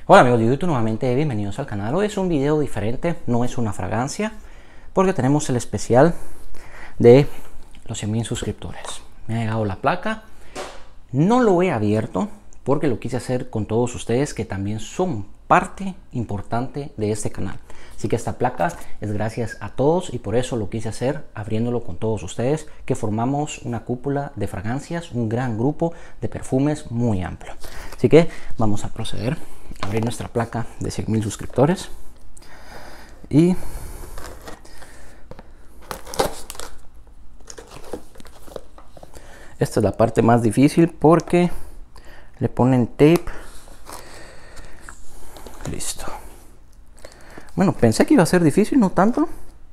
Hola amigos de YouTube, nuevamente bienvenidos al canal. Hoy es un video diferente, no es una fragancia, porque tenemos el especial de los 100,000 suscriptores. Me ha llegado la placa, no lo he abierto porque lo quise hacer con todos ustedes que también son parte importante de este canal. Así que esta placa es gracias a todos y por eso lo quise hacer abriéndolo con todos ustedes, que formamos una cúpula de fragancias, un gran grupo de perfumes muy amplio. Así que vamos a proceder a abrir nuestra placa de 100,000 suscriptores y esta es la parte más difícil porque le ponen tape. Listo. Bueno, pensé que iba a ser difícil, no tanto.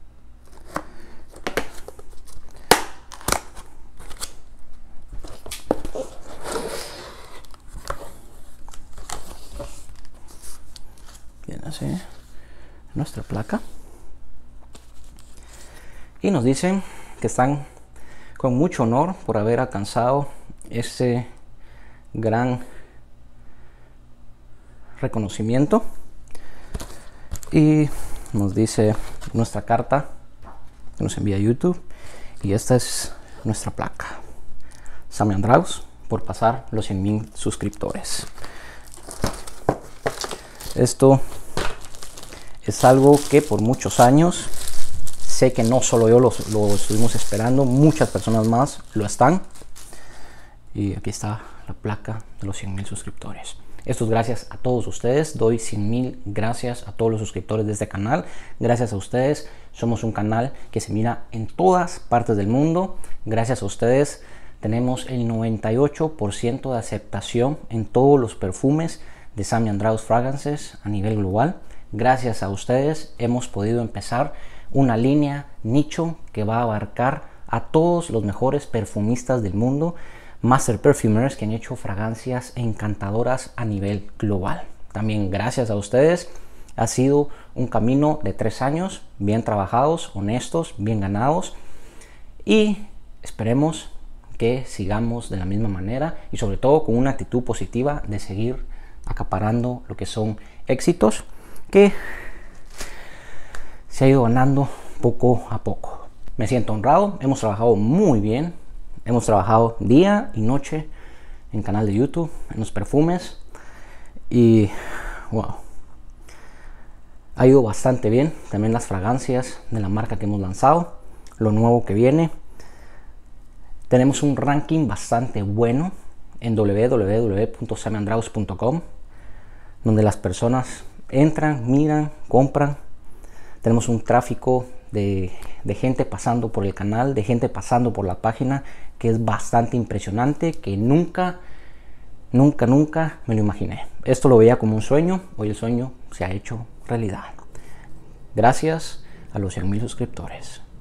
Bien, así nuestra placa. Y nos dicen que están con mucho honor por haber alcanzado este gran reconocimiento. Y nos dice nuestra carta que nos envía YouTube. Y esta es nuestra placa. Sammy Andraus por pasar los 100,000 suscriptores. Esto es algo que por muchos años, sé que no solo yo lo estuvimos esperando, muchas personas más lo están. Y aquí está la placa de los 100,000 suscriptores. Esto es gracias a todos ustedes. Doy 100,000 gracias a todos los suscriptores de este canal. Gracias a ustedes somos un canal que se mira en todas partes del mundo. Gracias a ustedes tenemos el 98% de aceptación en todos los perfumes de Sammy Andraus Fragrances a nivel global. Gracias a ustedes hemos podido empezar una línea nicho que va a abarcar a todos los mejores perfumistas del mundo, Master Perfumers que han hecho fragancias encantadoras a nivel global. También gracias a ustedes ha sido un camino de 3 años bien trabajados, honestos, bien ganados, y esperemos que sigamos de la misma manera y sobre todo con una actitud positiva de seguir acaparando lo que son éxitos que se ha ido ganando poco a poco. Me siento honrado, hemos trabajado muy bien. Hemos trabajado día y noche en canal de YouTube, en los perfumes, y wow, ha ido bastante bien. También las fragancias de la marca que hemos lanzado, lo nuevo que viene. Tenemos un ranking bastante bueno en www.sammyandraus.com, donde las personas entran, miran, compran. Tenemos un tráfico de gente pasando por el canal, de gente pasando por la página, que es bastante impresionante, que nunca me lo imaginé. Esto lo veía como un sueño, hoy el sueño se ha hecho realidad. Gracias a los 100,000 suscriptores.